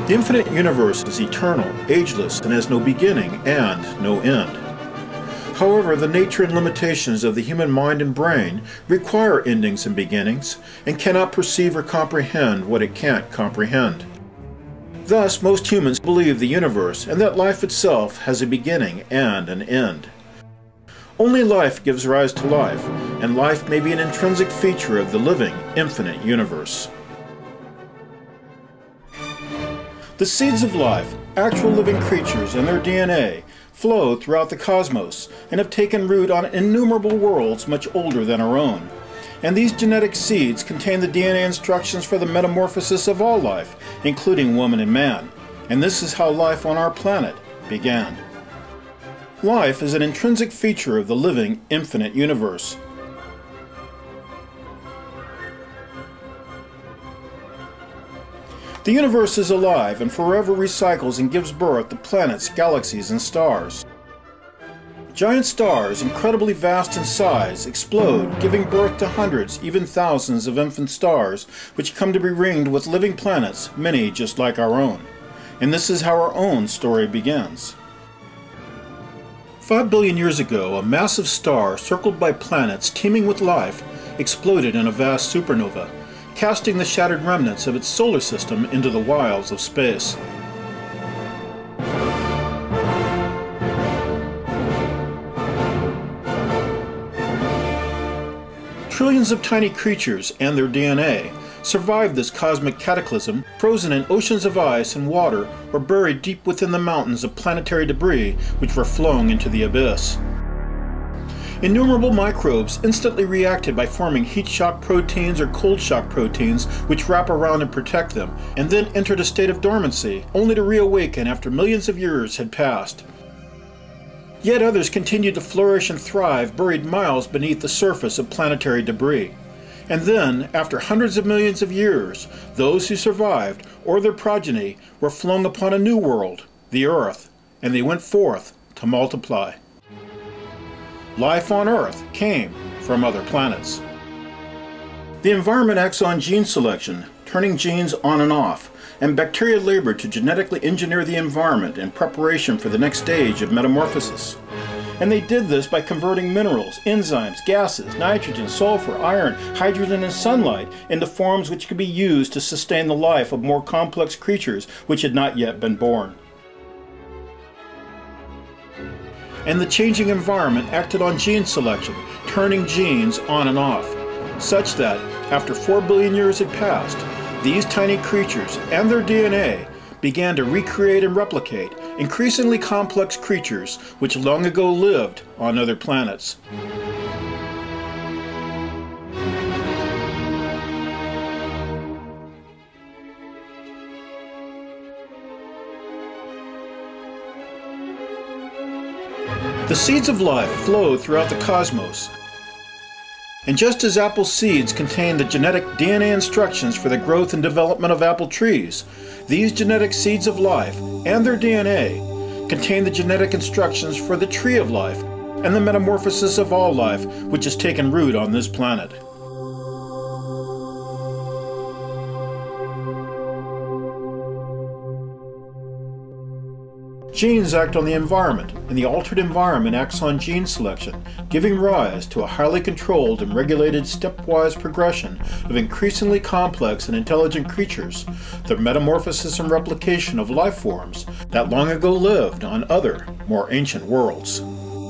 The infinite universe is eternal, ageless, and has no beginning and no end. However, the nature and limitations of the human mind and brain require endings and beginnings, and cannot perceive or comprehend what it can't comprehend. Thus, most humans believe the universe and that life itself has a beginning and an end. Only life gives rise to life, and life may be an intrinsic feature of the living, infinite universe. The seeds of life, actual living creatures and their DNA, flow throughout the cosmos and have taken root on innumerable worlds much older than our own. And these genetic seeds contain the DNA instructions for the metamorphosis of all life, including woman and man. And this is how life on our planet began. Life is an intrinsic feature of the living, infinite universe. The universe is alive and forever recycles and gives birth to planets, galaxies, and stars. Giant stars, incredibly vast in size, explode, giving birth to hundreds, even thousands of infant stars, which come to be ringed with living planets, many just like our own. And this is how our own story begins. 5 billion years ago, a massive star circled by planets teeming with life exploded in a vast supernova, casting the shattered remnants of its solar system into the wilds of space. Trillions of tiny creatures and their DNA survived this cosmic cataclysm, frozen in oceans of ice and water or buried deep within the mountains of planetary debris which were flung into the abyss. Innumerable microbes instantly reacted by forming heat shock proteins or cold shock proteins which wrap around and protect them, and then entered a state of dormancy, only to reawaken after millions of years had passed. Yet others continued to flourish and thrive buried miles beneath the surface of planetary debris. And then, after hundreds of millions of years, those who survived, or their progeny, were flung upon a new world, the Earth, and they went forth to multiply. Life on Earth came from other planets. The environment acts on gene selection, turning genes on and off, and bacteria labored to genetically engineer the environment in preparation for the next stage of metamorphosis. And they did this by converting minerals, enzymes, gases, nitrogen, sulfur, iron, hydrogen, and sunlight into forms which could be used to sustain the life of more complex creatures which had not yet been born. And the changing environment acted on gene selection, turning genes on and off, such that, after 4 billion years had passed, these tiny creatures and their DNA began to recreate and replicate increasingly complex creatures which long ago lived on other planets. The seeds of life flow throughout the cosmos. And just as apple seeds contain the genetic DNA instructions for the growth and development of apple trees, these genetic seeds of life and their DNA contain the genetic instructions for the tree of life and the metamorphosis of all life which has taken root on this planet. Genes act on the environment, and the altered environment acts on gene selection, giving rise to a highly controlled and regulated stepwise progression of increasingly complex and intelligent creatures, the metamorphosis and replication of life forms that long ago lived on other, more ancient worlds.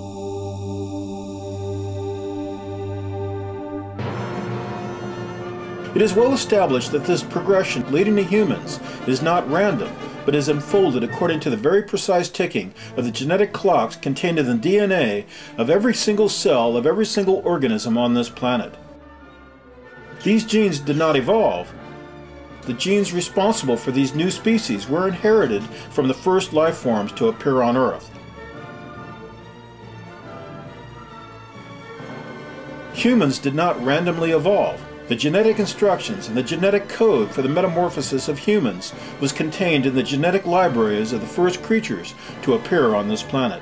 It is well established that this progression leading to humans is not random, but is unfolded according to the very precise ticking of the genetic clocks contained in the DNA of every single cell of every single organism on this planet. These genes did not evolve. The genes responsible for these new species were inherited from the first life forms to appear on Earth. Humans did not randomly evolve. The genetic instructions and the genetic code for the metamorphosis of humans was contained in the genetic libraries of the first creatures to appear on this planet.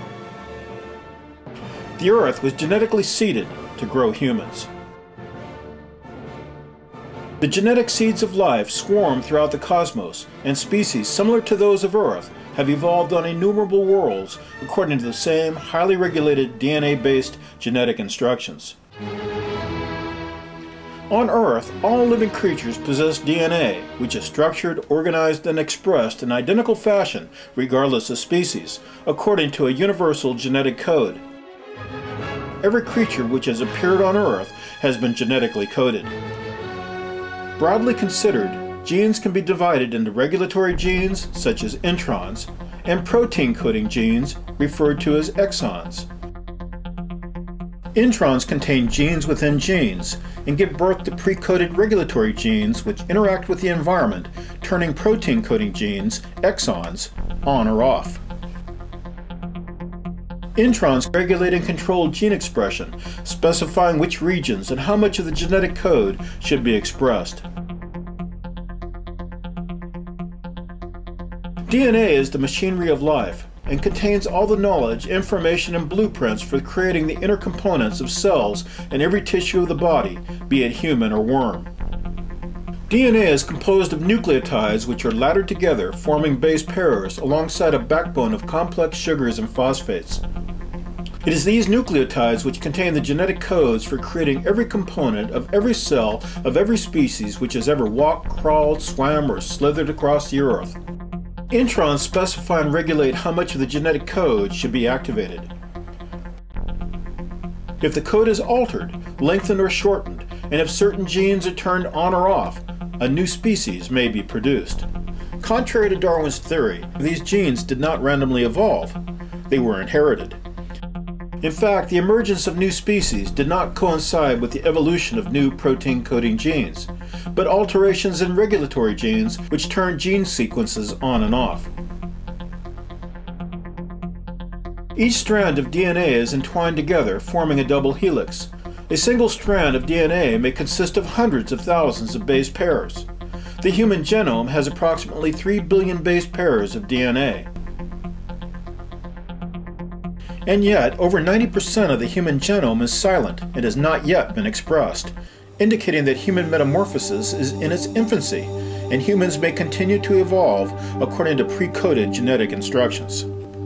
The Earth was genetically seeded to grow humans. The genetic seeds of life swarm throughout the cosmos, and species similar to those of Earth have evolved on innumerable worlds according to the same highly regulated DNA-based genetic instructions. On Earth, all living creatures possess DNA, which is structured, organized, and expressed in identical fashion regardless of species, according to a universal genetic code. Every creature which has appeared on Earth has been genetically coded. Broadly considered, genes can be divided into regulatory genes, such as introns, and protein-coding genes, referred to as exons. Introns contain genes within genes and give birth to pre-coded regulatory genes which interact with the environment, turning protein-coding genes, exons, on or off. Introns regulate and control gene expression, specifying which regions and how much of the genetic code should be expressed. DNA is the machinery of life and contains all the knowledge, information, and blueprints for creating the inner components of cells in every tissue of the body, be it human or worm. DNA is composed of nucleotides which are laddered together, forming base pairs alongside a backbone of complex sugars and phosphates. It is these nucleotides which contain the genetic codes for creating every component of every cell of every species which has ever walked, crawled, swam, or slithered across the earth. Introns specify and regulate how much of the genetic code should be activated. If the code is altered, lengthened, or shortened, and if certain genes are turned on or off, a new species may be produced. Contrary to Darwin's theory, these genes did not randomly evolve. They were inherited. In fact, the emergence of new species did not coincide with the evolution of new protein-coding genes, but alterations in regulatory genes which turn gene sequences on and off. Each strand of DNA is entwined together, forming a double helix. A single strand of DNA may consist of hundreds of thousands of base pairs. The human genome has approximately 3 billion base pairs of DNA. And yet, over 90% of the human genome is silent and has not yet been expressed, indicating that human metamorphosis is in its infancy, and humans may continue to evolve according to pre-coded genetic instructions.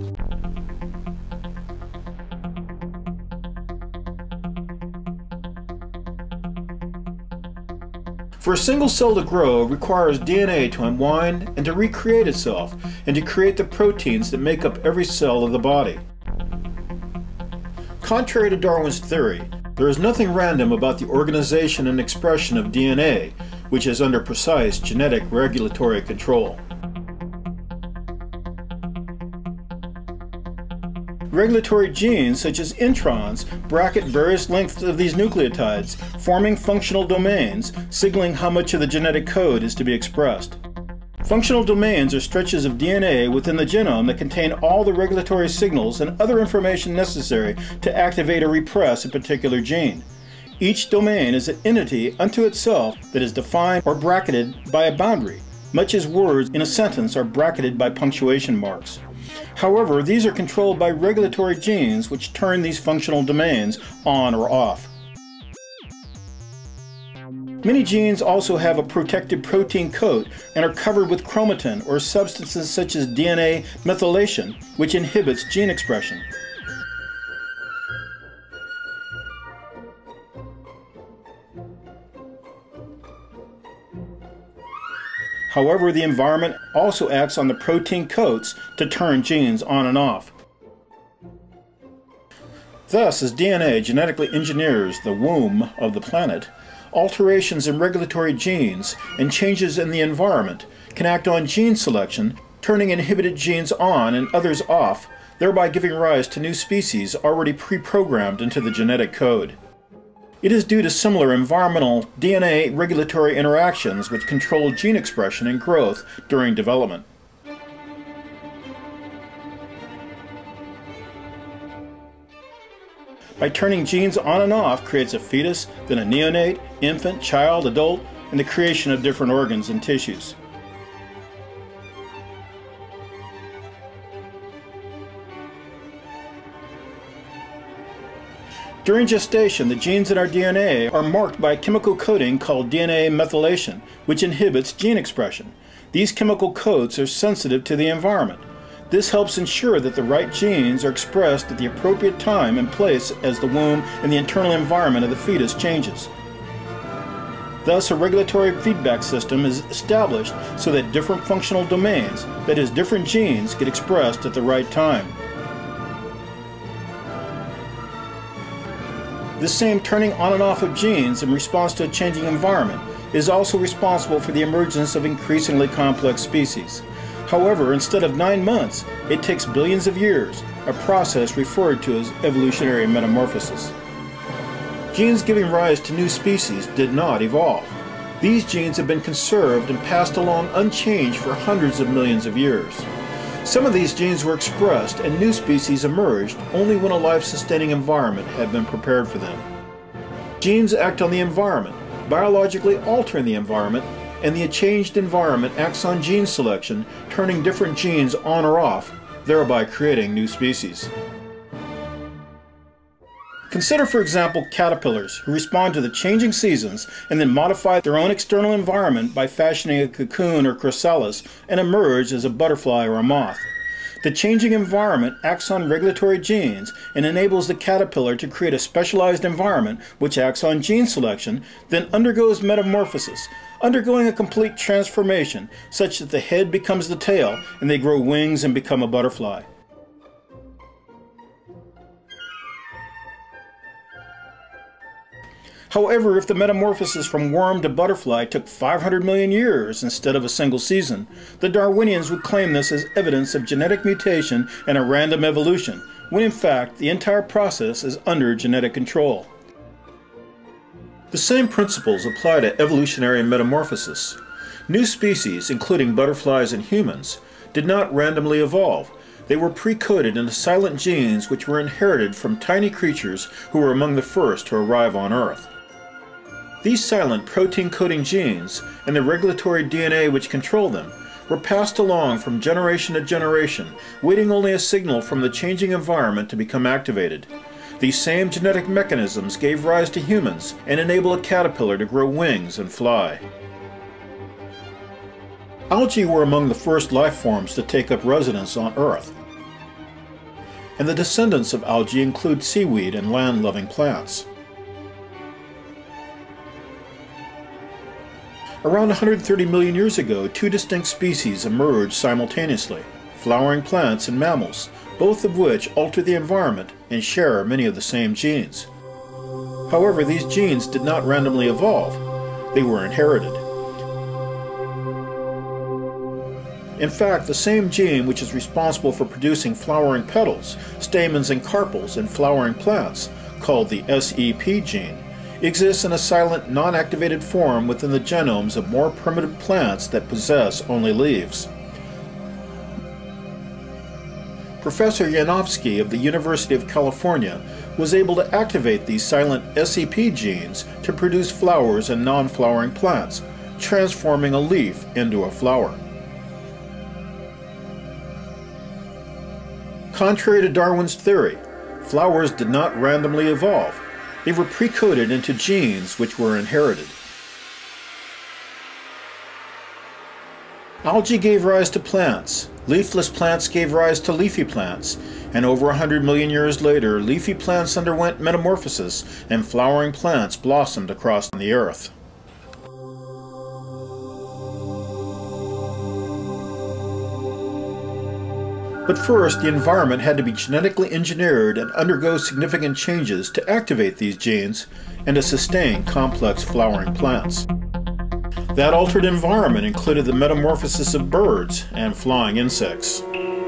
For a single cell to grow requires DNA to unwind and to recreate itself, and to create the proteins that make up every cell of the body. Contrary to Darwin's theory, there is nothing random about the organization and expression of DNA, which is under precise genetic regulatory control. Regulatory genes, such as introns, bracket various lengths of these nucleotides, forming functional domains, signaling how much of the genetic code is to be expressed. Functional domains are stretches of DNA within the genome that contain all the regulatory signals and other information necessary to activate or repress a particular gene. Each domain is an entity unto itself that is defined or bracketed by a boundary, much as words in a sentence are bracketed by punctuation marks. However, these are controlled by regulatory genes which turn these functional domains on or off. Many genes also have a protective protein coat and are covered with chromatin or substances such as DNA methylation, which inhibits gene expression. However, the environment also acts on the protein coats to turn genes on and off. Thus, as DNA genetically engineers the womb of the planet, alterations in regulatory genes and changes in the environment can act on gene selection, turning inhibited genes on and others off, thereby giving rise to new species already pre-programmed into the genetic code. It is due to similar environmental DNA regulatory interactions which control gene expression and growth during development. By turning genes on and off creates a fetus, then a neonate, infant, child, adult, and the creation of different organs and tissues. During gestation, the genes in our DNA are marked by a chemical coating called DNA methylation, which inhibits gene expression. These chemical coats are sensitive to the environment. This helps ensure that the right genes are expressed at the appropriate time and place as the womb and the internal environment of the fetus changes. Thus, a regulatory feedback system is established so that different functional domains, that is, different genes, get expressed at the right time. This same turning on and off of genes in response to a changing environment is also responsible for the emergence of increasingly complex species. However, instead of 9 months, it takes billions of years, a process referred to as evolutionary metamorphosis. Genes giving rise to new species did not evolve. These genes have been conserved and passed along unchanged for hundreds of millions of years. Some of these genes were expressed and new species emerged only when a life-sustaining environment had been prepared for them. Genes act on the environment, biologically altering the environment, and the changed environment acts on gene selection, turning different genes on or off, thereby creating new species. Consider, for example, caterpillars who respond to the changing seasons and then modify their own external environment by fashioning a cocoon or chrysalis and emerge as a butterfly or a moth. The changing environment acts on regulatory genes and enables the caterpillar to create a specialized environment which acts on gene selection, then undergoes metamorphosis, undergoing a complete transformation such that the head becomes the tail and they grow wings and become a butterfly. However, if the metamorphosis from worm to butterfly took 500 million years instead of a single season, the Darwinians would claim this as evidence of genetic mutation and a random evolution, when in fact the entire process is under genetic control. The same principles apply to evolutionary metamorphosis. New species, including butterflies and humans, did not randomly evolve. They were pre-coded into silent genes which were inherited from tiny creatures who were among the first to arrive on Earth. These silent protein-coding genes and the regulatory DNA which control them were passed along from generation to generation, waiting only a signal from the changing environment to become activated. These same genetic mechanisms gave rise to humans and enable a caterpillar to grow wings and fly. Algae were among the first life forms to take up residence on Earth, and the descendants of algae include seaweed and land-loving plants. Around 130 million years ago, two distinct species emerged simultaneously, flowering plants and mammals, both of which alter the environment and share many of the same genes. However, these genes did not randomly evolve, they were inherited. In fact, the same gene which is responsible for producing flowering petals, stamens and carpels in flowering plants, called the SEP gene, exists in a silent, non-activated form within the genomes of more primitive plants that possess only leaves. Professor Yanofsky of the University of California was able to activate these silent SEP genes to produce flowers and non-flowering plants, transforming a leaf into a flower. Contrary to Darwin's theory, flowers did not randomly evolve. They were pre-coded into genes which were inherited. Algae gave rise to plants, leafless plants gave rise to leafy plants, and over 100 million years later, leafy plants underwent metamorphosis and flowering plants blossomed across the earth. But first, the environment had to be genetically engineered and undergo significant changes to activate these genes and to sustain complex flowering plants. That altered environment included the metamorphosis of birds and flying insects.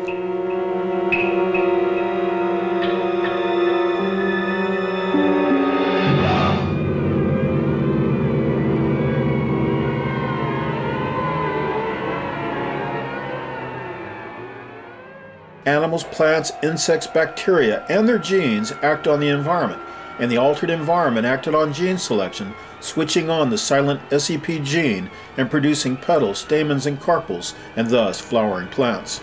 Animals, plants, insects, bacteria, and their genes act on the environment, and the altered environment acted on gene selection, switching on the silent SEP gene and producing petals, stamens, and carpels, and thus flowering plants.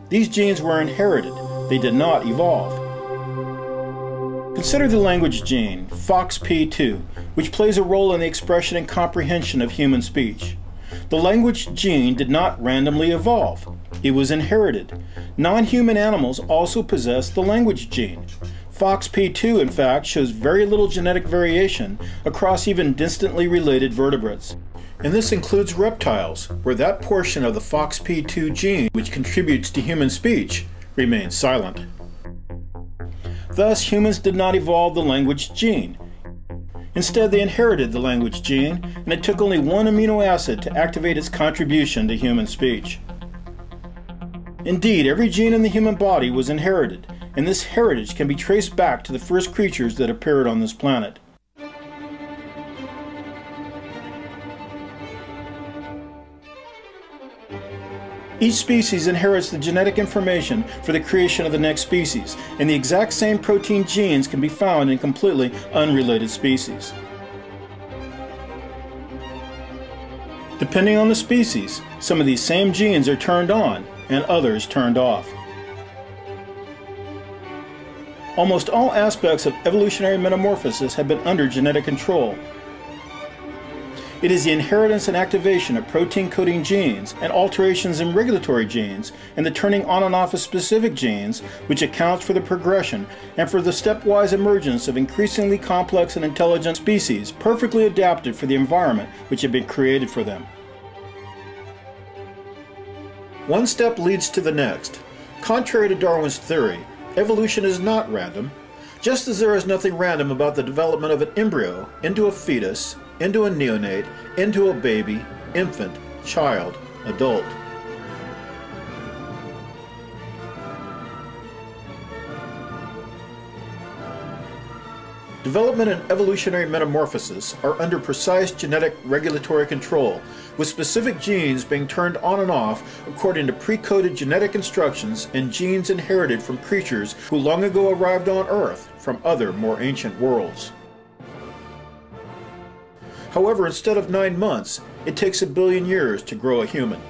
These genes were inherited. They did not evolve. Consider the language gene, FOXP2, which plays a role in the expression and comprehension of human speech. The language gene did not randomly evolve. It was inherited. Non-human animals also possess the language gene. FOXP2, in fact, shows very little genetic variation across even distantly related vertebrates. And this includes reptiles, where that portion of the FOXP2 gene which contributes to human speech remains silent. Thus, humans did not evolve the language gene. Instead, they inherited the language gene, and it took only one amino acid to activate its contribution to human speech. Indeed, every gene in the human body was inherited, and this heritage can be traced back to the first creatures that appeared on this planet. Each species inherits the genetic information for the creation of the next species, and the exact same protein genes can be found in completely unrelated species. Depending on the species, some of these same genes are turned on and others turned off. Almost all aspects of evolutionary metamorphosis have been under genetic control. It is the inheritance and activation of protein-coding genes and alterations in regulatory genes and the turning on and off of specific genes which accounts for the progression and for the stepwise emergence of increasingly complex and intelligent species perfectly adapted for the environment which had been created for them. One step leads to the next. Contrary to Darwin's theory, evolution is not random. Just as there is nothing random about the development of an embryo into a fetus, into a neonate, into a baby, infant, child, adult. Development and evolutionary metamorphosis are under precise genetic regulatory control, with specific genes being turned on and off according to pre-coded genetic instructions and genes inherited from creatures who long ago arrived on Earth from other more ancient worlds. However, instead of 9 months, it takes 1 billion years to grow a human.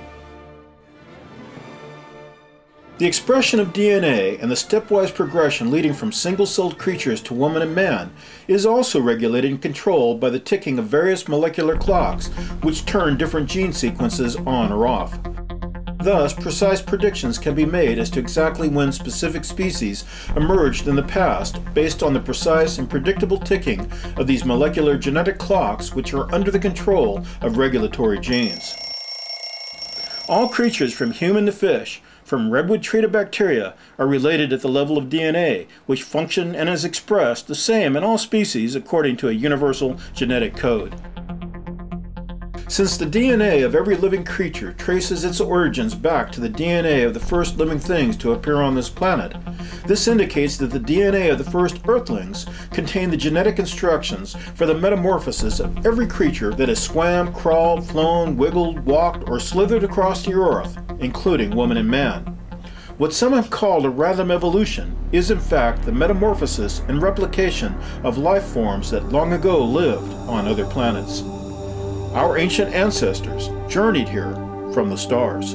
The expression of DNA and the stepwise progression leading from single-celled creatures to woman and man is also regulated and controlled by the ticking of various molecular clocks which turn different gene sequences on or off. Thus, precise predictions can be made as to exactly when specific species emerged in the past based on the precise and predictable ticking of these molecular genetic clocks which are under the control of regulatory genes. All creatures from human to fish, from redwood tree to bacteria, are related at the level of DNA, which function and is expressed the same in all species according to a universal genetic code. Since the DNA of every living creature traces its origins back to the DNA of the first living things to appear on this planet, this indicates that the DNA of the first Earthlings contained the genetic instructions for the metamorphosis of every creature that has swam, crawled, flown, wiggled, walked, or slithered across the Earth, including woman and man. What some have called a random evolution is in fact the metamorphosis and replication of life forms that long ago lived on other planets. Our ancient ancestors journeyed here from the stars.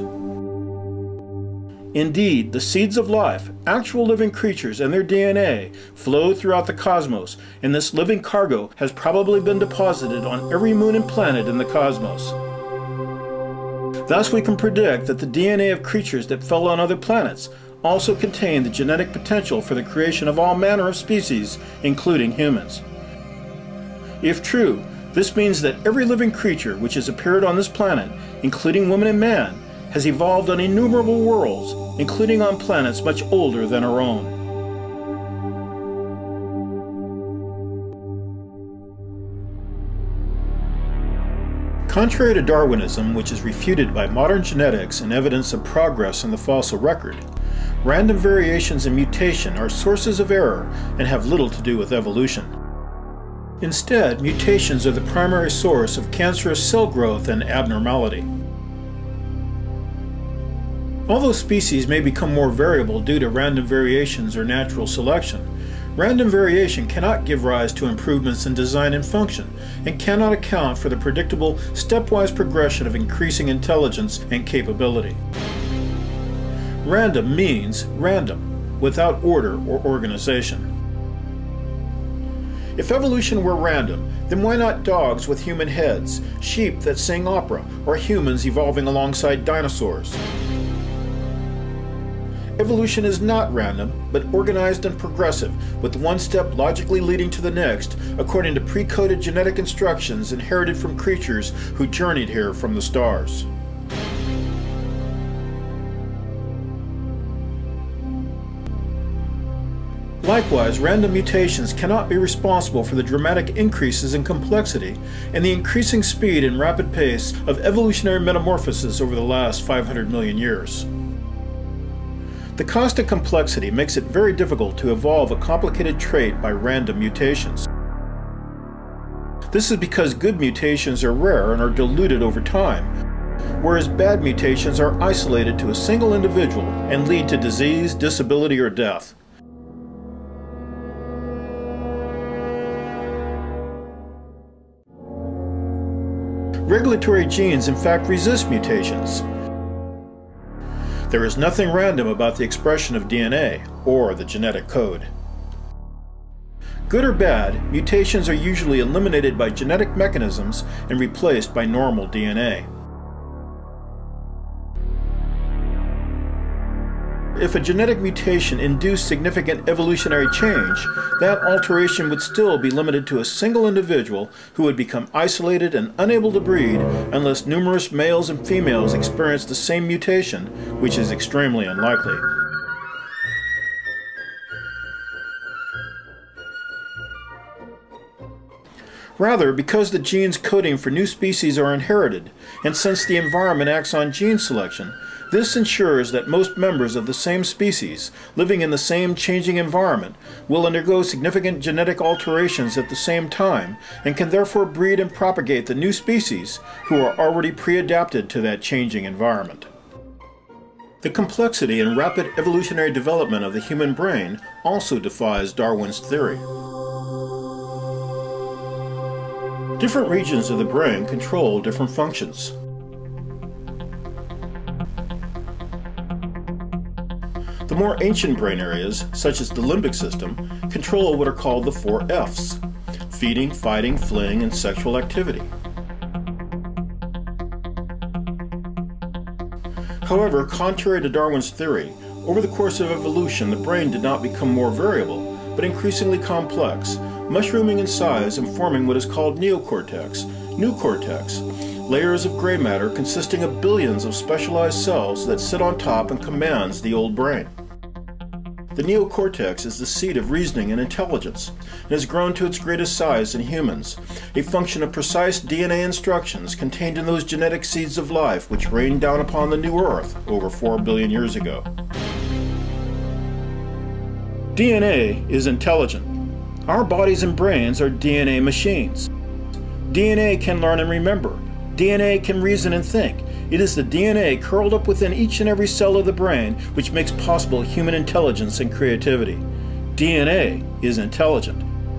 Indeed, the seeds of life, actual living creatures and their DNA, flow throughout the cosmos, and this living cargo has probably been deposited on every moon and planet in the cosmos. Thus we can predict that the DNA of creatures that fell on other planets also contain the genetic potential for the creation of all manner of species, including humans. If true, this means that every living creature which has appeared on this planet, including woman and man, has evolved on innumerable worlds, including on planets much older than our own. Contrary to Darwinism, which is refuted by modern genetics and evidence of progress in the fossil record, random variations and mutation are sources of error and have little to do with evolution. Instead, mutations are the primary source of cancerous cell growth and abnormality. Although species may become more variable due to random variations or natural selection, random variation cannot give rise to improvements in design and function, and cannot account for the predictable stepwise progression of increasing intelligence and capability. Random means random, without order or organization. If evolution were random, then why not dogs with human heads, sheep that sing opera, or humans evolving alongside dinosaurs? Evolution is not random, but organized and progressive, with one step logically leading to the next, according to pre-coded genetic instructions inherited from creatures who journeyed here from the stars. Likewise, random mutations cannot be responsible for the dramatic increases in complexity and the increasing speed and rapid pace of evolutionary metamorphosis over the last 500 million years. The constant complexity makes it very difficult to evolve a complicated trait by random mutations. This is because good mutations are rare and are diluted over time, whereas bad mutations are isolated to a single individual and lead to disease, disability, or death. Regulatory genes in fact resist mutations. There is nothing random about the expression of DNA or the genetic code. Good or bad, mutations are usually eliminated by genetic mechanisms and replaced by normal DNA. If a genetic mutation induced significant evolutionary change, that alteration would still be limited to a single individual who would become isolated and unable to breed unless numerous males and females experience the same mutation, which is extremely unlikely. Rather, because the genes coding for new species are inherited, and since the environment acts on gene selection, this ensures that most members of the same species, living in the same changing environment, will undergo significant genetic alterations at the same time, and can therefore breed and propagate the new species who are already pre-adapted to that changing environment. The complexity and rapid evolutionary development of the human brain also defies Darwin's theory. Different regions of the brain control different functions. The more ancient brain areas, such as the limbic system, control what are called the 4 F's: feeding, fighting, fleeing, and sexual activity. However, contrary to Darwin's theory, over the course of evolution the brain did not become more variable, but increasingly complex, mushrooming in size and forming what is called neocortex, new cortex, layers of gray matter consisting of billions of specialized cells that sit on top and commands the old brain. The neocortex is the seat of reasoning and intelligence, and has grown to its greatest size in humans, a function of precise DNA instructions contained in those genetic seeds of life which rained down upon the new Earth over 4 billion years ago. DNA is intelligent. Our bodies and brains are DNA machines. DNA can learn and remember. DNA can reason and think. It is the DNA curled up within each and every cell of the brain which makes possible human intelligence and creativity. DNA is intelligent.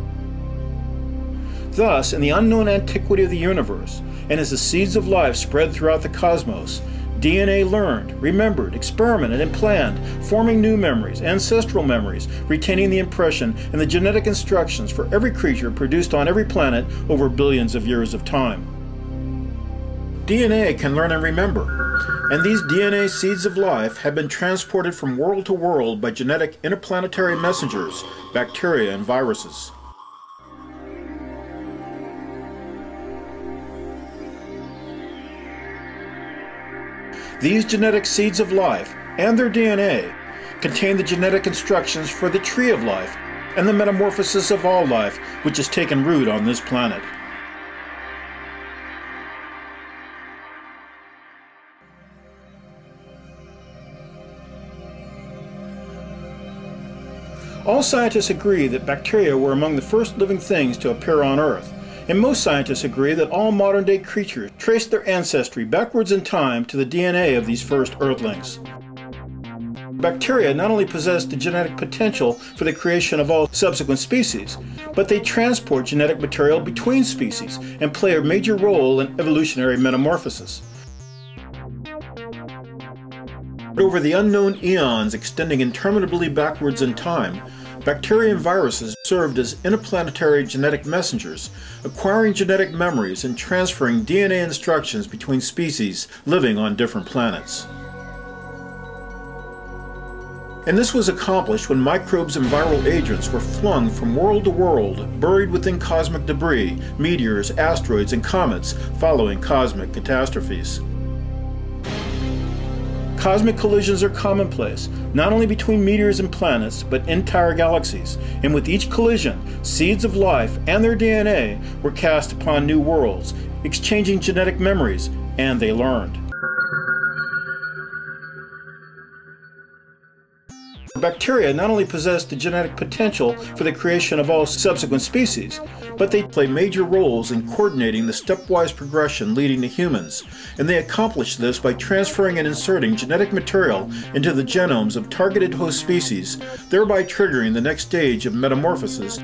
Thus, in the unknown antiquity of the universe, and as the seeds of life spread throughout the cosmos, DNA learned, remembered, experimented, and planned, forming new memories, ancestral memories, retaining the impression and the genetic instructions for every creature produced on every planet over billions of years of time. DNA can learn and remember, and these DNA seeds of life have been transported from world to world by genetic interplanetary messengers, bacteria and viruses. These genetic seeds of life and their DNA contain the genetic instructions for the tree of life and the metamorphosis of all life which has taken root on this planet. All scientists agree that bacteria were among the first living things to appear on Earth, and most scientists agree that all modern-day creatures trace their ancestry backwards in time to the DNA of these first Earthlings. Bacteria not only possess the genetic potential for the creation of all subsequent species, but they transport genetic material between species and play a major role in evolutionary metamorphosis. Over the unknown eons extending interminably backwards in time, bacteria and viruses served as interplanetary genetic messengers, acquiring genetic memories and transferring DNA instructions between species living on different planets. And this was accomplished when microbes and viral agents were flung from world to world, buried within cosmic debris, meteors, asteroids, and comets following cosmic catastrophes. Cosmic collisions are commonplace, not only between meteors and planets, but entire galaxies, and with each collision, seeds of life and their DNA were cast upon new worlds, exchanging genetic memories, and they learned. Bacteria not only possess the genetic potential for the creation of all subsequent species, but they play major roles in coordinating the stepwise progression leading to humans, and they accomplish this by transferring and inserting genetic material into the genomes of targeted host species, thereby triggering the next stage of metamorphosis.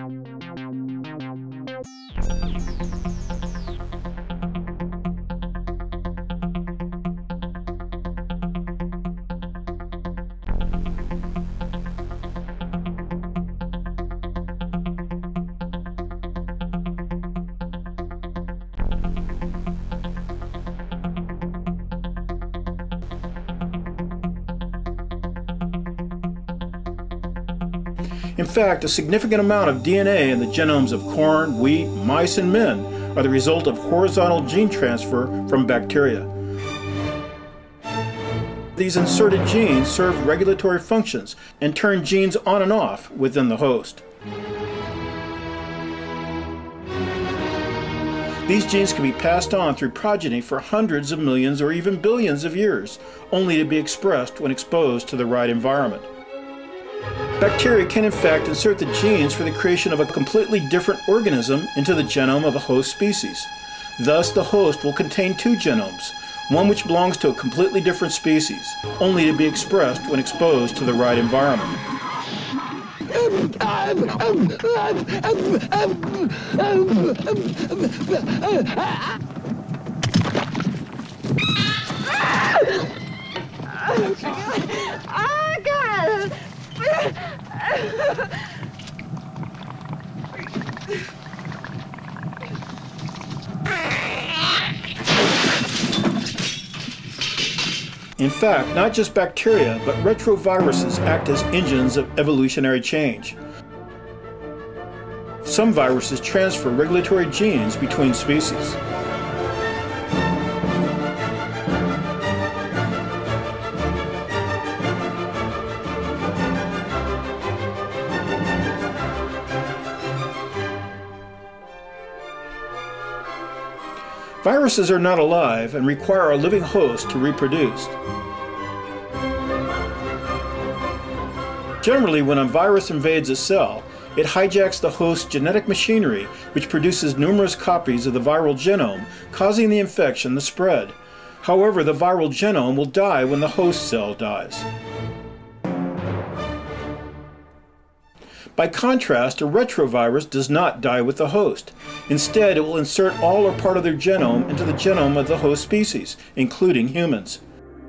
In fact, a significant amount of DNA in the genomes of corn, wheat, mice, and men are the result of horizontal gene transfer from bacteria. These inserted genes serve regulatory functions and turn genes on and off within the host. These genes can be passed on through progeny for hundreds of millions or even billions of years, only to be expressed when exposed to the right environment. Bacteria can in fact insert the genes for the creation of a completely different organism into the genome of a host species. Thus, the host will contain two genomes, one which belongs to a completely different species, only to be expressed when exposed to the right environment. Oh, God! In fact, not just bacteria, but retroviruses act as engines of evolutionary change. Some viruses transfer regulatory genes between species. Viruses are not alive and require a living host to reproduce. Generally, when a virus invades a cell, it hijacks the host's genetic machinery, which produces numerous copies of the viral genome, causing the infection to spread. However, the viral genome will die when the host cell dies. By contrast, a retrovirus does not die with the host. Instead, it will insert all or part of their genome into the genome of the host species, including humans.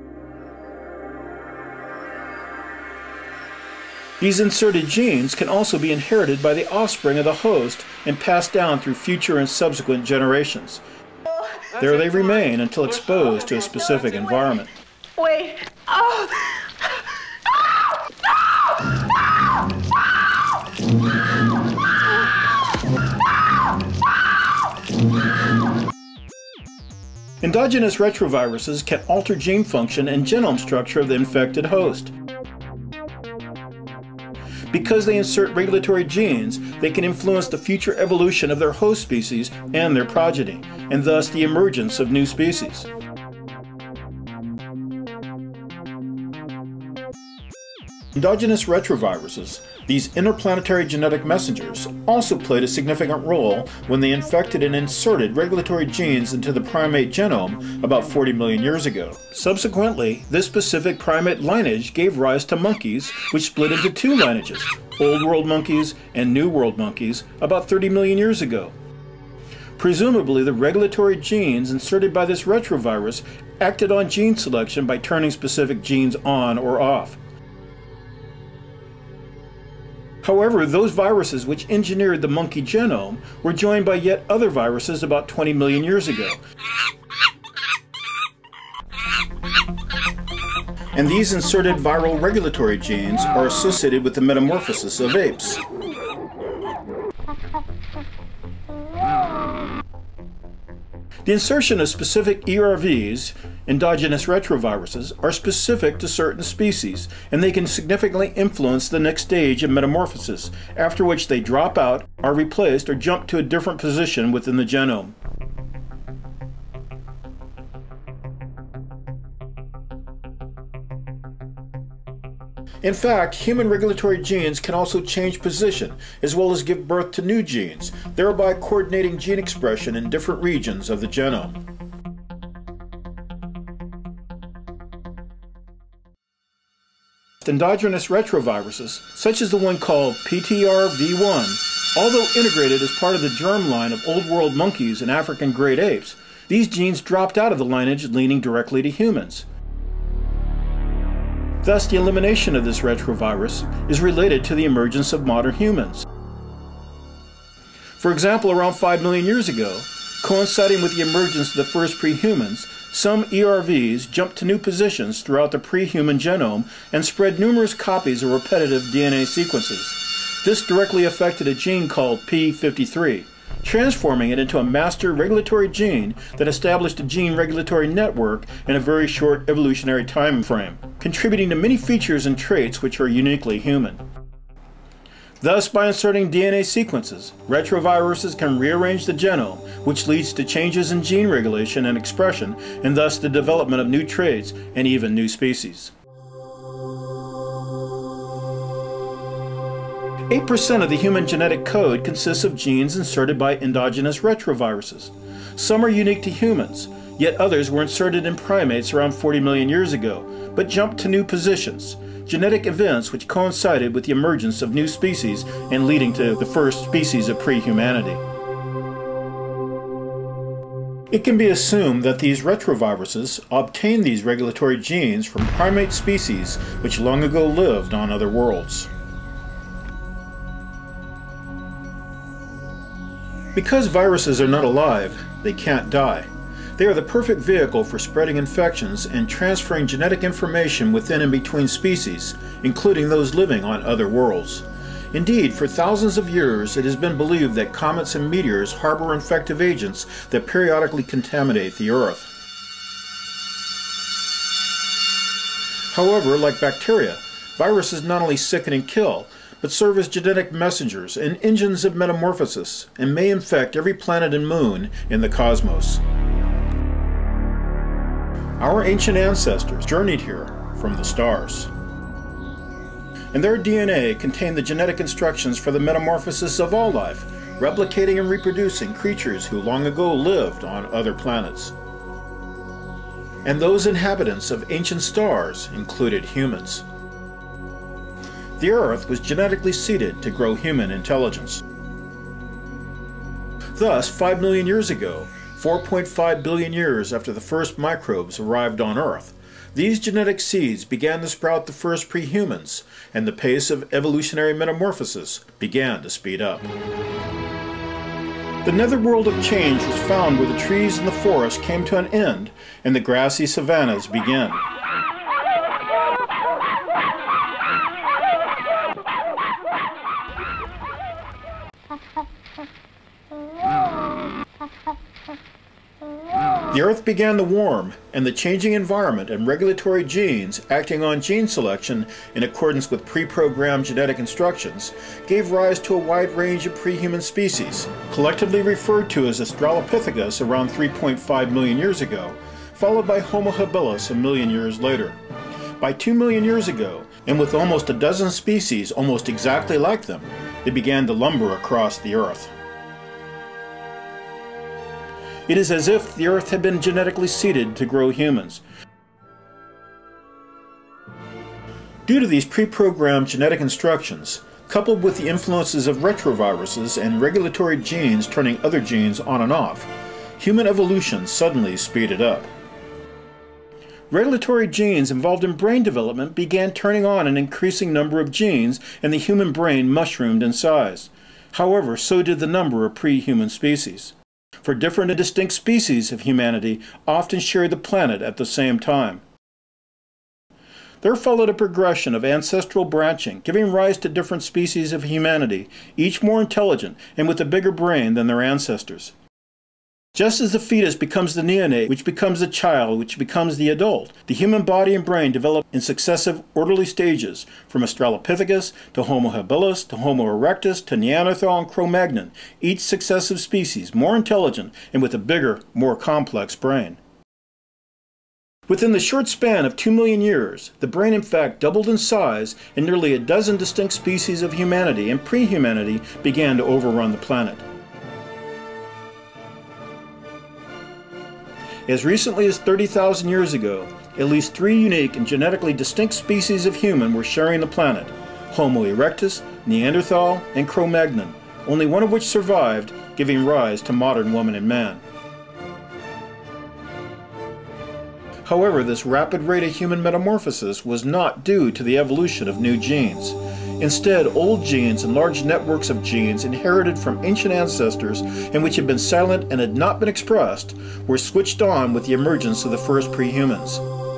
These inserted genes can also be inherited by the offspring of the host and passed down through future and subsequent generations. There they remain until exposed to a specific environment. Wait. Oh. Endogenous retroviruses can alter gene function and genome structure of the infected host. Because they insert regulatory genes, they can influence the future evolution of their host species and their progeny, and thus the emergence of new species. Endogenous retroviruses, these interplanetary genetic messengers, also played a significant role when they infected and inserted regulatory genes into the primate genome about 40 million years ago. Subsequently, this specific primate lineage gave rise to monkeys, which split into two lineages, Old World monkeys and New World monkeys, about 30 million years ago. Presumably, the regulatory genes inserted by this retrovirus acted on gene selection by turning specific genes on or off. However, those viruses which engineered the monkey genome were joined by yet other viruses about 20 million years ago. And these inserted viral regulatory genes are associated with the metamorphosis of apes. The insertion of specific ERVs, endogenous retroviruses, are specific to certain species, and they can significantly influence the next stage of metamorphosis, after which they drop out, are replaced, or jump to a different position within the genome. In fact, human regulatory genes can also change position, as well as give birth to new genes, thereby coordinating gene expression in different regions of the genome. Endogenous retroviruses, such as the one called PTRV1, although integrated as part of the germline of Old World monkeys and African great apes, these genes dropped out of the lineage leading directly to humans. Thus, the elimination of this retrovirus is related to the emergence of modern humans. For example, around 5 million years ago, coinciding with the emergence of the first pre-humans, some ERVs jumped to new positions throughout the pre-human genome and spread numerous copies of repetitive DNA sequences. This directly affected a gene called P53, transforming it into a master regulatory gene that established a gene regulatory network in a very short evolutionary time frame, contributing to many features and traits which are uniquely human. Thus, by inserting DNA sequences, retroviruses can rearrange the genome, which leads to changes in gene regulation and expression, and thus the development of new traits and even new species. 8% of the human genetic code consists of genes inserted by endogenous retroviruses. Some are unique to humans, yet others were inserted in primates around 40 million years ago, but jumped to new positions, genetic events which coincided with the emergence of new species and leading to the first species of pre-humanity. It can be assumed that these retroviruses obtained these regulatory genes from primate species which long ago lived on other worlds. Because viruses are not alive, they can't die. They are the perfect vehicle for spreading infections and transferring genetic information within and between species, including those living on other worlds. Indeed, for thousands of years, it has been believed that comets and meteors harbor infective agents that periodically contaminate the Earth. However, like bacteria, viruses not only sicken and kill, but serve as genetic messengers and engines of metamorphosis, and may infect every planet and moon in the cosmos. Our ancient ancestors journeyed here from the stars, and their DNA contained the genetic instructions for the metamorphosis of all life, replicating and reproducing creatures who long ago lived on other planets. And those inhabitants of ancient stars included humans. The Earth was genetically seeded to grow human intelligence. Thus, 5 million years ago, 4.5 billion years after the first microbes arrived on Earth, these genetic seeds began to sprout the first pre-humans, and the pace of evolutionary metamorphosis began to speed up. The netherworld of change was found where the trees and the forest came to an end, and the grassy savannas began. The Earth began to warm, and the changing environment and regulatory genes acting on gene selection in accordance with pre-programmed genetic instructions gave rise to a wide range of pre-human species, collectively referred to as Australopithecus around 3.5 million years ago, followed by Homo habilis a million years later. By 2 million years ago, and with almost a dozen species almost exactly like them, they began to lumber across the Earth. It is as if the Earth had been genetically seeded to grow humans. Due to these pre-programmed genetic instructions, coupled with the influences of retroviruses and regulatory genes turning other genes on and off, human evolution suddenly speeded up. Regulatory genes involved in brain development began turning on an increasing number of genes, and the human brain mushroomed in size. However, so did the number of pre-human species. For different and distinct species of humanity often shared the planet at the same time. There followed a progression of ancestral branching, giving rise to different species of humanity, each more intelligent and with a bigger brain than their ancestors. Just as the fetus becomes the neonate, which becomes the child, which becomes the adult, the human body and brain develop in successive orderly stages, from Australopithecus to Homo habilis to Homo erectus to Neanderthal and Cro-Magnon, each successive species more intelligent and with a bigger, more complex brain. Within the short span of 2 million years, the brain in fact doubled in size, and nearly a dozen distinct species of humanity and pre-humanity began to overrun the planet. As recently as 30,000 years ago, at least 3 unique and genetically distinct species of human were sharing the planet: Homo erectus, Neanderthal, and Cro-Magnon, only one of which survived, giving rise to modern woman and man. However, this rapid rate of human metamorphosis was not due to the evolution of new genes. Instead, old genes and large networks of genes inherited from ancient ancestors and which had been silent and had not been expressed were switched on with the emergence of the first pre-humans.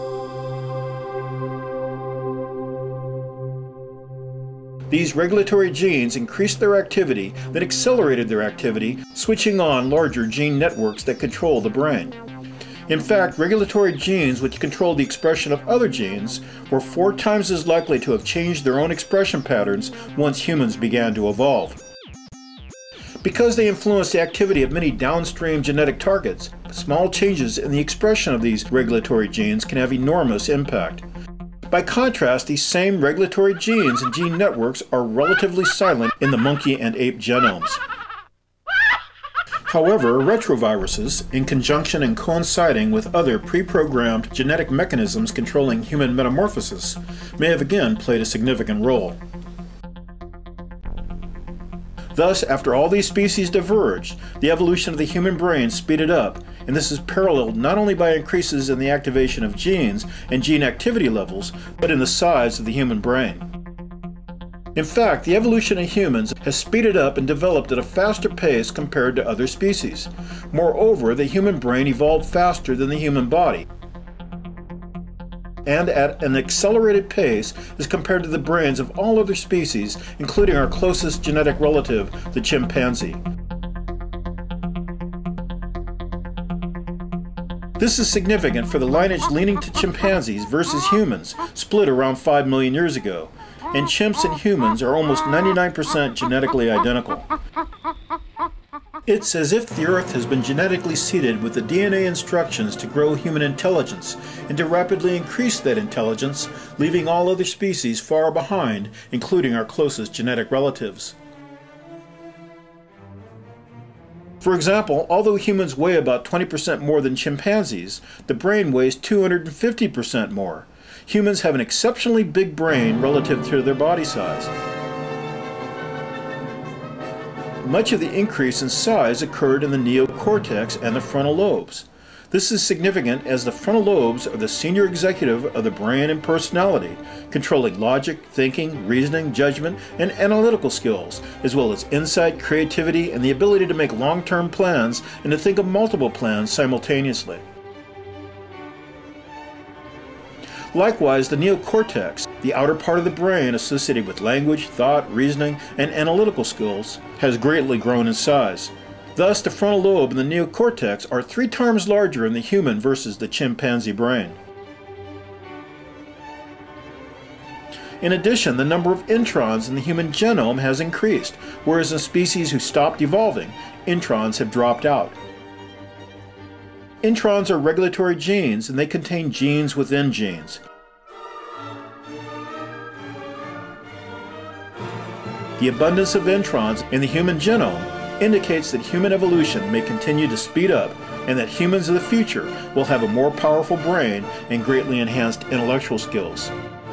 These regulatory genes increased their activity, then accelerated their activity, switching on larger gene networks that control the brain. In fact, regulatory genes which control the expression of other genes were 4 times as likely to have changed their own expression patterns once humans began to evolve. Because they influence the activity of many downstream genetic targets, small changes in the expression of these regulatory genes can have enormous impact. By contrast, these same regulatory genes and gene networks are relatively silent in the monkey and ape genomes. However, retroviruses, in conjunction and coinciding with other pre-programmed genetic mechanisms controlling human metamorphosis, may have again played a significant role. Thus, after all these species diverged, the evolution of the human brain speeded up, and this is paralleled not only by increases in the activation of genes and gene activity levels, but in the size of the human brain. In fact, the evolution of humans has speeded up and developed at a faster pace compared to other species. Moreover, the human brain evolved faster than the human body, and at an accelerated pace as compared to the brains of all other species, including our closest genetic relative, the chimpanzee. This is significant for the lineage leaning to chimpanzees versus humans, split around 5 million years ago. And chimps and humans are almost 99% genetically identical. It's as if the Earth has been genetically seeded with the DNA instructions to grow human intelligence and to rapidly increase that intelligence, leaving all other species far behind, including our closest genetic relatives. For example, although humans weigh about 20% more than chimpanzees, the brain weighs 250% more. Humans have an exceptionally big brain relative to their body size. Much of the increase in size occurred in the neocortex and the frontal lobes. This is significant as the frontal lobes are the senior executive of the brain and personality, controlling logic, thinking, reasoning, judgment, and analytical skills, as well as insight, creativity, and the ability to make long-term plans and to think of multiple plans simultaneously. Likewise, the neocortex, the outer part of the brain associated with language, thought, reasoning, and analytical skills, has greatly grown in size. Thus, the frontal lobe and the neocortex are 3 times larger in the human versus the chimpanzee brain. In addition, the number of introns in the human genome has increased, whereas in species who stopped evolving, introns have dropped out. Introns are regulatory genes, and they contain genes within genes. The abundance of introns in the human genome indicates that human evolution may continue to speed up, and that humans of the future will have a more powerful brain and greatly enhanced intellectual skills.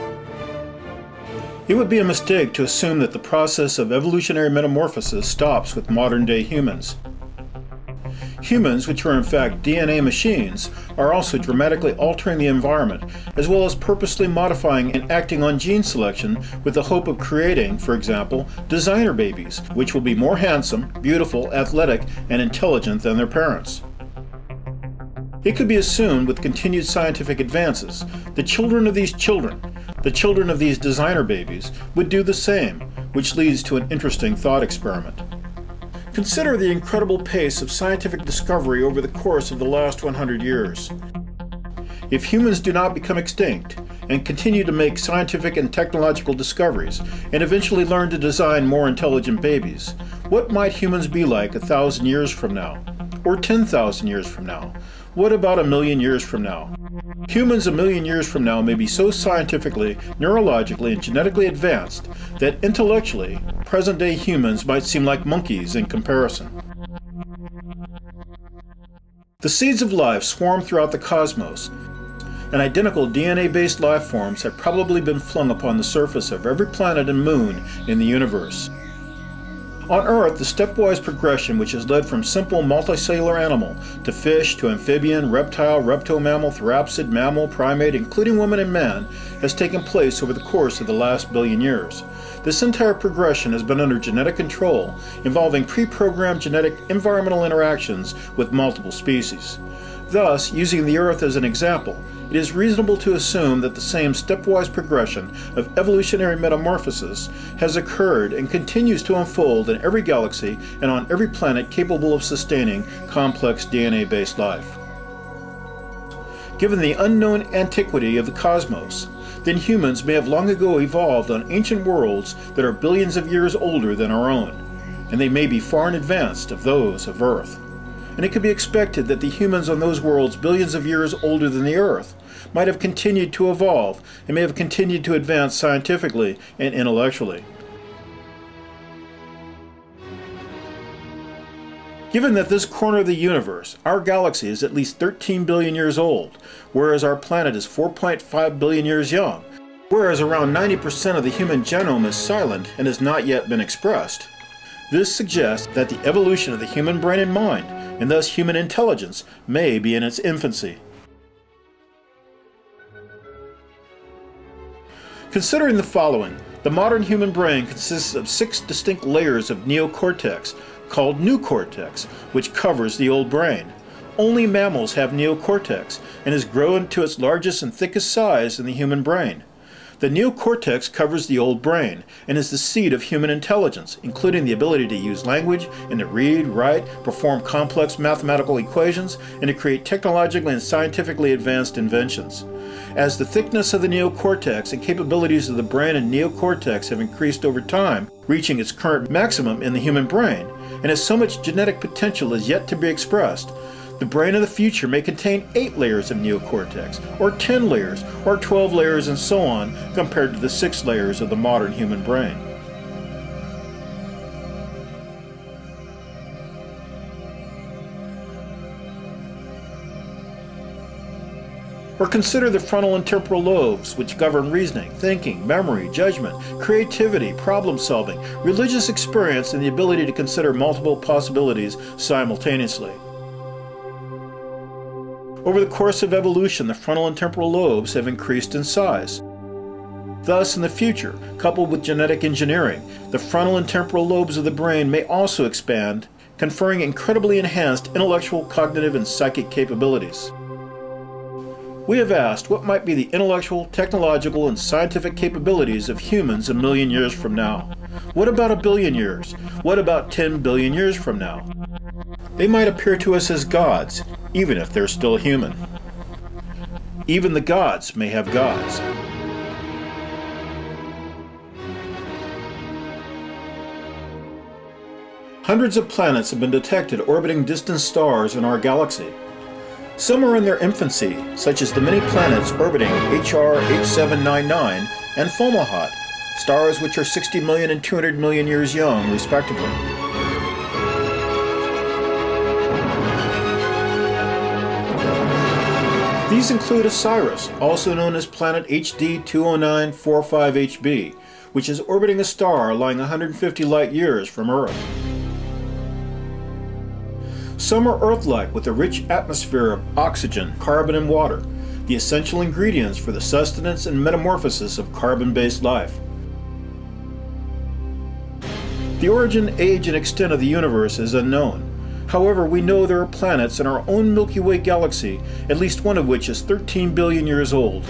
It would be a mistake to assume that the process of evolutionary metamorphosis stops with modern-day humans. Humans, which are in fact DNA machines, are also dramatically altering the environment, as well as purposely modifying and acting on gene selection with the hope of creating, for example, designer babies, which will be more handsome, beautiful, athletic, and intelligent than their parents. It could be assumed with continued scientific advances, the children of these designer babies, would do the same, which leads to an interesting thought experiment. Consider the incredible pace of scientific discovery over the course of the last 100 years. If humans do not become extinct and continue to make scientific and technological discoveries and eventually learn to design more intelligent babies, what might humans be like 1,000 years from now? Or 10,000 years from now? What about 1,000,000 years from now? Humans 1,000,000 years from now may be so scientifically, neurologically, and genetically advanced that intellectually, present-day humans might seem like monkeys in comparison. The seeds of life swarm throughout the cosmos, and identical DNA-based life forms have probably been flung upon the surface of every planet and moon in the universe. On Earth, the stepwise progression which has led from simple multicellular animal to fish to amphibian, reptile, reptomammal, therapsid, mammal, primate, including woman and man, has taken place over the course of the last billion years. This entire progression has been under genetic control, involving pre-programmed genetic environmental interactions with multiple species. Thus, using the Earth as an example, it is reasonable to assume that the same stepwise progression of evolutionary metamorphosis has occurred and continues to unfold in every galaxy and on every planet capable of sustaining complex DNA-based life. Given the unknown antiquity of the cosmos, then humans may have long ago evolved on ancient worlds that are billions of years older than our own, and they may be far in advance of those of Earth. And it could be expected that the humans on those worlds billions of years older than the Earth might have continued to evolve and may have continued to advance scientifically and intellectually. Given that this corner of the universe, our galaxy, is at least 13 billion years old, whereas our planet is 4.5 billion years young, whereas around 90% of the human genome is silent and has not yet been expressed, this suggests that the evolution of the human brain and mind, and thus human intelligence, may be in its infancy. Considering the following, the modern human brain consists of 6 distinct layers of neocortex, called new cortex, which covers the old brain. Only mammals have neocortex, and has grown to its largest and thickest size in the human brain. The neocortex covers the old brain, and is the seat of human intelligence, including the ability to use language, and to read, write, perform complex mathematical equations, and to create technologically and scientifically advanced inventions. As the thickness of the neocortex and capabilities of the brain and neocortex have increased over time, reaching its current maximum in the human brain, and as so much genetic potential is yet to be expressed, the brain of the future may contain 8 layers of neocortex, or 10 layers, or 12 layers, and so on, compared to the 6 layers of the modern human brain. Or consider the frontal and temporal lobes, which govern reasoning, thinking, memory, judgment, creativity, problem solving, religious experience, and the ability to consider multiple possibilities simultaneously. Over the course of evolution, the frontal and temporal lobes have increased in size. Thus, in the future, coupled with genetic engineering, the frontal and temporal lobes of the brain may also expand, conferring incredibly enhanced intellectual, cognitive, and psychic capabilities. We have asked what might be the intellectual, technological, and scientific capabilities of humans 1,000,000 years from now. What about 1,000,000,000 years? What about 10 billion years from now? They might appear to us as gods, even if they're still human. Even the gods may have gods. Hundreds of planets have been detected orbiting distant stars in our galaxy. Some are in their infancy, such as the many planets orbiting HR 8799 and Fomalhaut, stars which are 60 million and 200 million years young, respectively. These include Osiris, also known as planet HD 20945HB, which is orbiting a star lying 150 light-years from Earth. Some are Earth-like with a rich atmosphere of oxygen, carbon, and water, the essential ingredients for the sustenance and metamorphosis of carbon-based life. The origin, age, and extent of the universe is unknown. However, we know there are planets in our own Milky Way galaxy, at least one of which is 13 billion years old.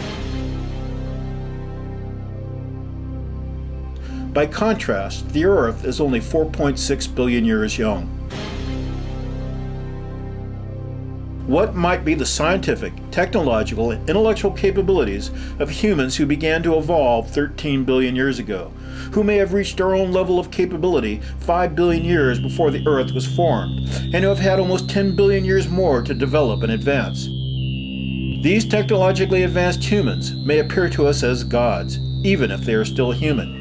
By contrast, the Earth is only 4.6 billion years young. What might be the scientific, technological, and intellectual capabilities of humans who began to evolve 13 billion years ago, who may have reached our own level of capability 5 billion years before the Earth was formed, and who have had almost 10 billion years more to develop and advance? These technologically advanced humans may appear to us as gods, even if they are still human.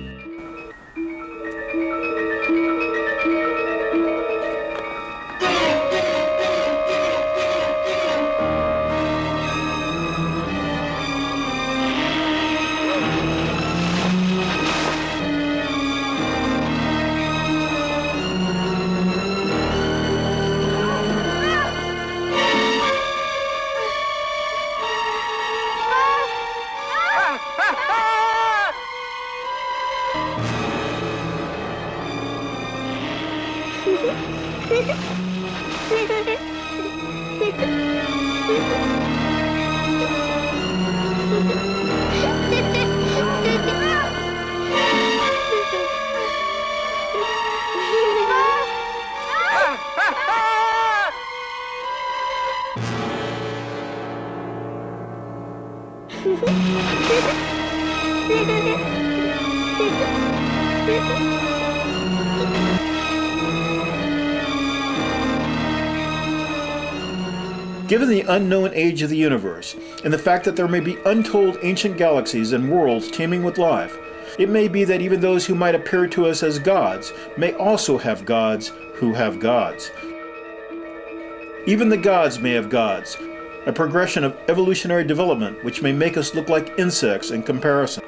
Given the unknown age of the universe, and the fact that there may be untold ancient galaxies and worlds teeming with life, it may be that even those who might appear to us as gods may also have gods who have gods. Even the gods may have gods, a progression of evolutionary development which may make us look like insects in comparison.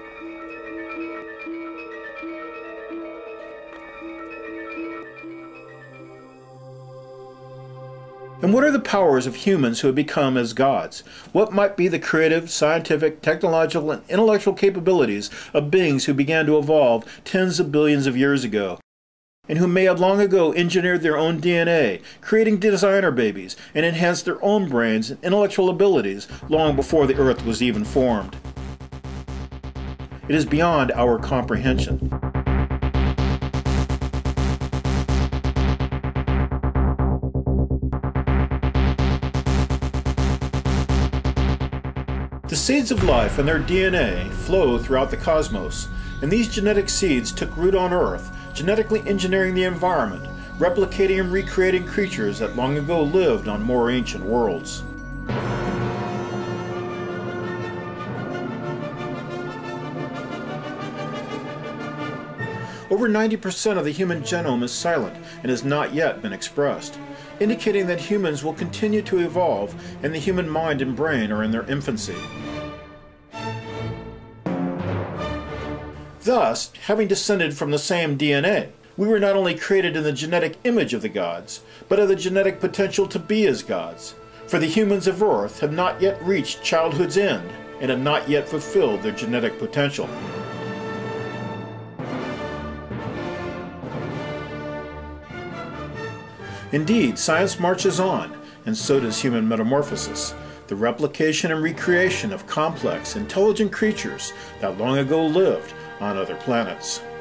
And what are the powers of humans who have become as gods? What might be the creative, scientific, technological, and intellectual capabilities of beings who began to evolve tens of billions of years ago, and who may have long ago engineered their own DNA, creating designer babies, and enhanced their own brains and intellectual abilities long before the Earth was even formed? It is beyond our comprehension. The seeds of life and their DNA flow throughout the cosmos, and these genetic seeds took root on Earth, genetically engineering the environment, replicating and recreating creatures that long ago lived on more ancient worlds. Over 90% of the human genome is silent and has not yet been expressed, indicating that humans will continue to evolve and the human mind and brain are in their infancy. Thus, having descended from the same DNA, we were not only created in the genetic image of the gods, but of the genetic potential to be as gods. For the humans of Earth have not yet reached childhood's end and have not yet fulfilled their genetic potential. Indeed, science marches on, and so does human metamorphosis, the replication and recreation of complex, intelligent creatures that long ago lived on other planets.